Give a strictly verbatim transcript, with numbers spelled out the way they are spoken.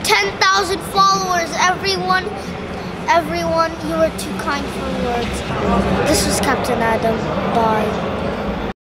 ten thousand followers. Everyone, everyone, you were too kind for words. This was Captain Adam. Bye.